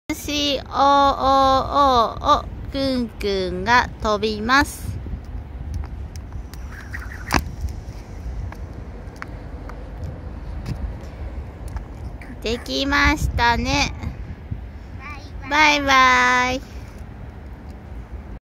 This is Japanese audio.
COOO くんくんが飛びます。できましたね。バイバイ。